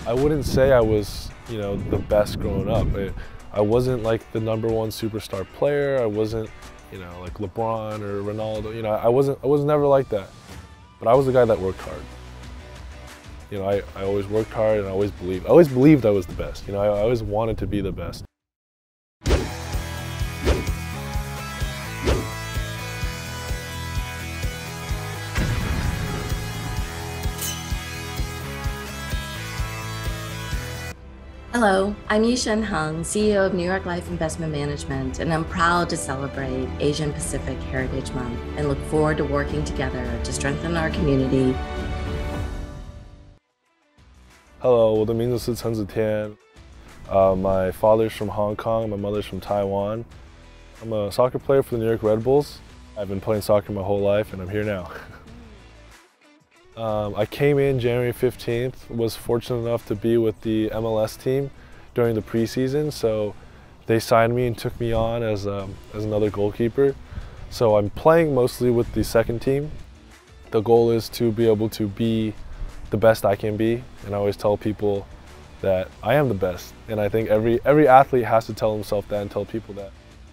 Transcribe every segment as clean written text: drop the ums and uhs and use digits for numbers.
I wouldn't say I was, the best growing up. I wasn't like the #1 superstar player. I wasn't, like LeBron or Ronaldo. I was never like that. But I was the guy that worked hard. I always worked hard and I always believed I was the best. I always wanted to be the best. Hello, I'm Yishen Hung, CEO of New York Life Investment Management, and I'm proud to celebrate Asian Pacific Heritage Month and look forward to working together to strengthen our community. Hello, 我的名字是陈子天. My father's from Hong Kong, my mother's from Taiwan. I'm a soccer player for the New York Red Bulls. I've been playing soccer my whole life and I'm here now. I came in January 15th, was fortunate enough to be with the MLS team during the preseason, so they signed me and took me on as another goalkeeper. So I'm playing mostly with the second team. The goal is to be able to be the best I can be, and I always tell people that I am the best, and I think every athlete has to tell himself that and tell people that.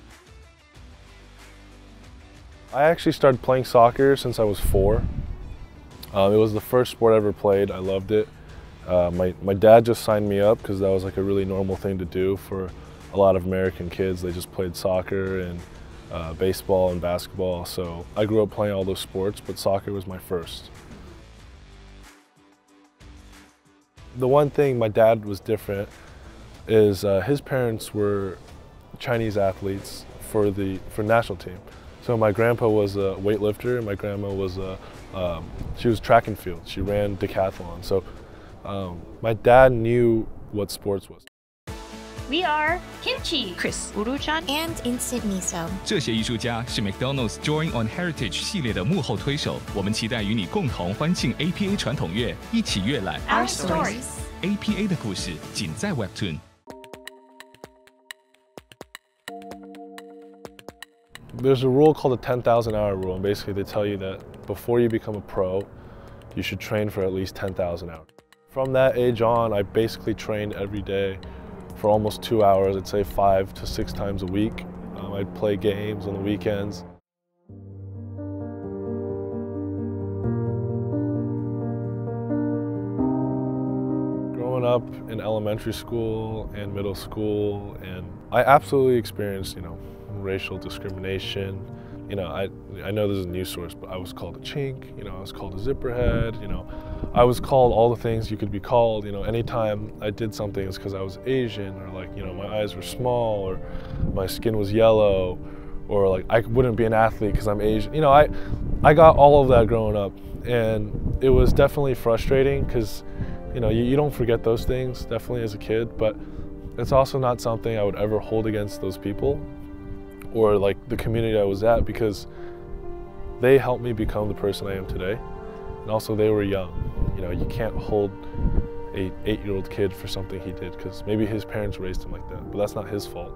I actually started playing soccer since I was 4. It was the first sport I ever played. I loved it. My dad just signed me up because that was like a really normal thing to do for a lot of American kids. They just played soccer and baseball and basketball. So I grew up playing all those sports, but soccer was my first. The one thing my dad was different is his parents were Chinese athletes for national team. So my grandpa was a weightlifter and my grandma was she was track and field. She ran decathlon. So my dad knew what sports was. We are Kimchi, Chris, Uruchan, and Instant Miso. 这些艺术家是 McDonald's Join on Heritage 系列的幕后推手，我们期待与你共同欢庆 APA 传统月，一起阅览 Our Stories. APA 的故事，仅在 Webtoon。 There's a rule called the 10,000 hour rule, and basically they tell you that before you become a pro, you should train for at least 10,000 hours. From that age on, I basically trained every day for almost 2 hours. I'd say 5 to 6 times a week. I'd play games on the weekends. Growing up in elementary school and middle school, and I absolutely experienced, racial discrimination. I know this is a news source, but I was called a chink, I was called a zipperhead, I was called all the things you could be called. Anytime I did something, it's because I was Asian, or like, my eyes were small, or my skin was yellow, or like I wouldn't be an athlete because I'm Asian. I got all of that growing up, and it was definitely frustrating because, you don't forget those things, definitely as a kid, but it's also not something I would ever hold against those people or like the community I was at, because they helped me become the person I am today. And also they were young. You can't hold a 8-year-old kid for something he did because maybe his parents raised him like that, but that's not his fault.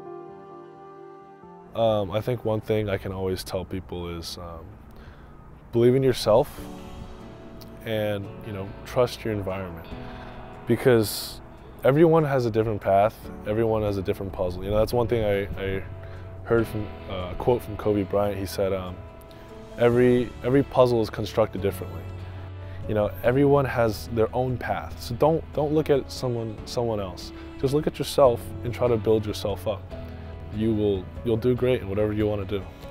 I think one thing I can always tell people is believe in yourself and trust your environment, because everyone has a different path, everyone has a different puzzle. That's one thing I heard from a quote from Kobe Bryant. He said, every puzzle is constructed differently. Everyone has their own path. So don't look at someone else. Just look at yourself and try to build yourself up. You'll do great in whatever you want to do.